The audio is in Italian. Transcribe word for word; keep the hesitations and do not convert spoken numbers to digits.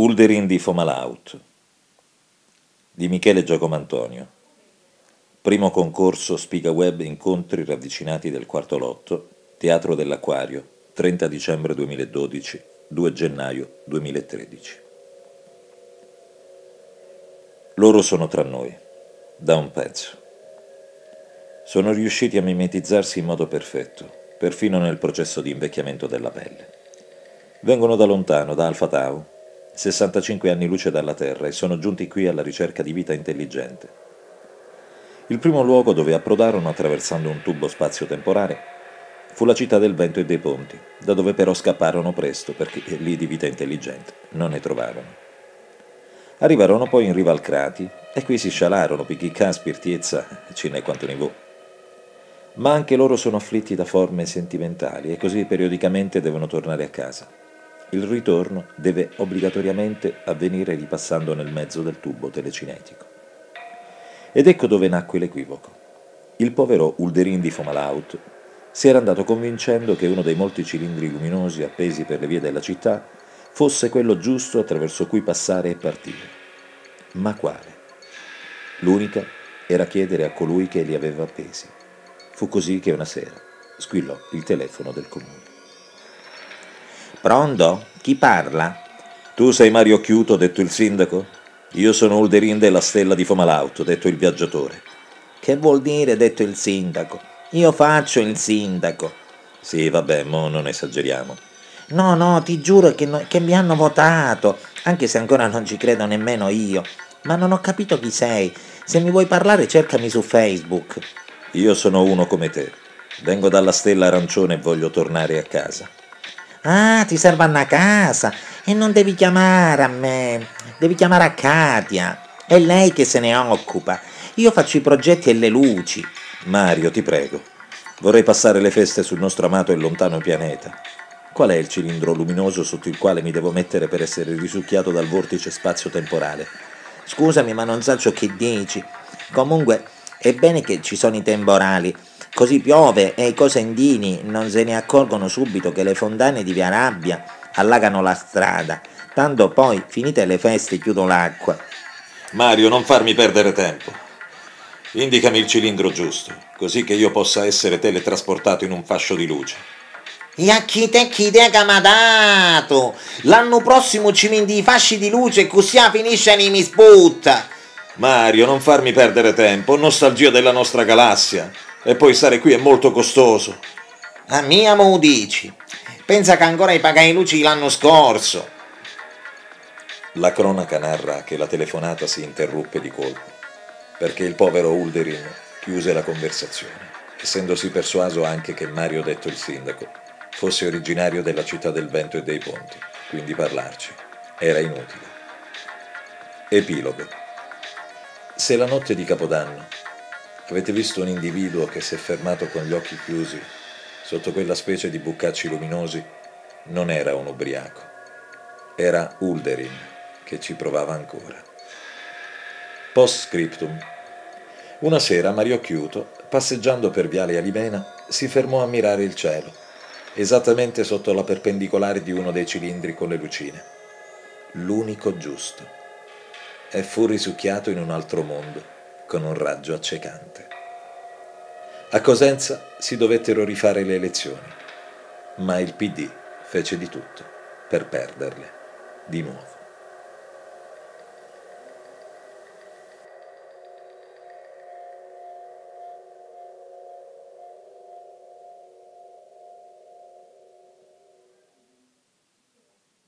Ulderin di Fomalaut di Michele Giacomantonio. Primo concorso Spiga Web Incontri ravvicinati del quarto lotto, Teatro dell'Acquario, trenta dicembre duemiladodici, due gennaio duemilatredici. Loro sono tra noi, da un pezzo. Sono riusciti a mimetizzarsi in modo perfetto, perfino nel processo di invecchiamento della pelle. Vengono da lontano, da Alpha Tau, sessantacinque anni luce dalla Terra, e sono giunti qui alla ricerca di vita intelligente. Il primo luogo dove approdarono attraversando un tubo spazio-temporale fu la città del vento e dei ponti, da dove però scapparono presto perché lì di vita intelligente non ne trovarono. Arrivarono poi in riva al Crati e qui si scialarono, picchicà, spirtiezza, ce n'è quanto ne vo'. Ma anche loro sono afflitti da forme sentimentali e così periodicamente devono tornare a casa. Il ritorno deve obbligatoriamente avvenire ripassando nel mezzo del tubo telecinetico. Ed ecco dove nacque l'equivoco. Il povero Ulderin di Fomalaut si era andato convincendo che uno dei molti cilindri luminosi appesi per le vie della città fosse quello giusto attraverso cui passare e partire. Ma quale? L'unica era chiedere a colui che li aveva appesi. Fu così che una sera squillò il telefono del comune. Pronto? Chi parla? Tu sei Mario Chiuto, detto il sindaco? Io sono Ulderin della Stella di Fomalaut, detto il viaggiatore. Che vuol dire detto il sindaco? Io faccio il sindaco. Sì, vabbè, mo non esageriamo. No, no, ti giuro che, no, che mi hanno votato, anche se ancora non ci credo nemmeno io. Ma non ho capito chi sei. Se mi vuoi parlare, cercami su Facebook. Io sono uno come te. Vengo dalla Stella Arancione e voglio tornare a casa. Ah, ti serve una casa e non devi chiamare a me, devi chiamare a Katia. È lei che se ne occupa. Io faccio i progetti e le luci. Mario, ti prego. Vorrei passare le feste sul nostro amato e lontano pianeta. Qual è il cilindro luminoso sotto il quale mi devo mettere per essere risucchiato dal vortice spazio-temporale? Scusami, ma non so ciò che dici. Comunque, è bene che ci sono i temporali. Così piove e i cosentini non se ne accorgono subito che le fontane di Via Rabbia allagano la strada. Tanto poi, finite le feste, chiudo l'acqua. Mario, non farmi perdere tempo. Indicami il cilindro giusto, così che io possa essere teletrasportato in un fascio di luce. E a chi te chi te che mi ha dato? L'anno prossimo ci vendi i fasci di luce così finisce e mi sputta. Mario, non farmi perdere tempo, ho nostalgia della nostra galassia. E poi stare qui è molto costoso. A mia mo dici. Pensa che ancora hai pagato i luci l'anno scorso. La cronaca narra che la telefonata si interruppe di colpo, perché il povero Ulderin chiuse la conversazione, essendosi persuaso anche che Mario, detto il sindaco, fosse originario della città del vento e dei ponti, quindi parlarci era inutile. Epilogo. Se la notte di Capodanno avete visto un individuo che si è fermato con gli occhi chiusi sotto quella specie di bucacci luminosi, non era un ubriaco, era Ulderin che ci provava ancora. Post scriptum. Una sera Mario Chiuto, passeggiando per Viale Alimena, si fermò a mirare il cielo, esattamente sotto la perpendicolare di uno dei cilindri con le lucine. L'unico giusto. E fu risucchiato in un altro mondo, con un raggio accecante. A Cosenza si dovettero rifare le elezioni, ma il P D fece di tutto per perderle di nuovo.